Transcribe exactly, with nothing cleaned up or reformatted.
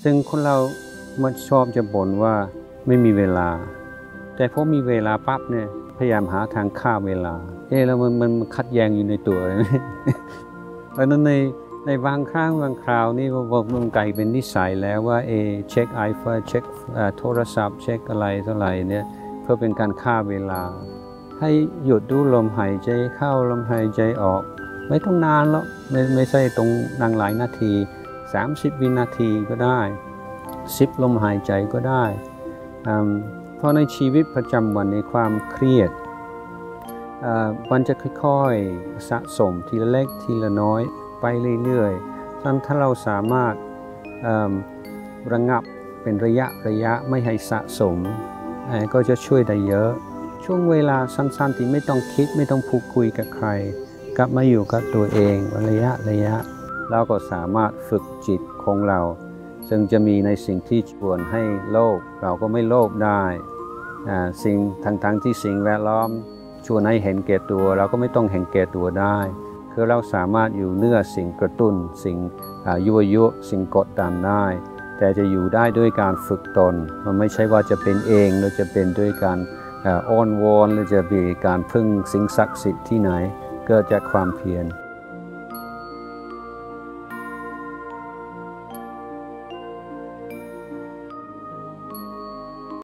ซึ่งคนเรามันชอบจะบ่นว่าไม่มีเวลาแต่พอมีเวลาปั๊บเนี่ยพยายามหาทางฆ่าเวลาเอ๊ะแล้วมันมันขัดแย้งอยู่ในตัวเลย เพราะนั้นในในบางครั้งบางคราวนี่มันกลายเป็นนิสัยแล้วว่าเอเช็คไอโฟนเช็คโทรศัพท์เช็คอะไรเท่าไหร่เนี่ยเพื่อเป็นการฆ่าเวลาให้หยุดดูลมหายใจเข้าลมหายใจออกไม่ต้องนานหรอกไม่ไม่ใช่ตรงนั่งหลายนาทีสามสิบวินาทีก็ได้สิบลมหายใจก็ได้เพราะในชีวิตประจำวันในความเครียดมันจะค่อยๆสะสมทีละเล็กทีละน้อยไปเรื่อยๆถ้าถ้าเราสามารถระงับเป็นระยะระยะไม่ให้สะสมก็จะช่วยได้เยอะช่วงเวลาสั้นๆที่ไม่ต้องคิดไม่ต้องพูดคุยกับใครกลับมาอยู่กับตัวเองระยะระยะเราก็สามารถฝึกจิตของเราซึ่งจะมีในสิ่งที่ชวนให้โลภเราก็ไม่โลภได้สิ่งทั้งๆที่สิ่งแวดล้อมชวนให้เห็นแก่ตัวเราก็ไม่ต้องเห็นแก่ตัวได้คือเราสามารถอยู่เหนือสิ่งกระตุ้นสิ่งยั่วยุสิ่งกดดันได้แต่จะอยู่ได้ด้วยการฝึกตนมันไม่ใช่ว่าจะเป็นเองหรือจะเป็นด้วยการอ้อนวอนหรือจะมีการพึ่งสิ่งศักดิ์สิทธิ์ที่ไหนเกิดจากความเพียร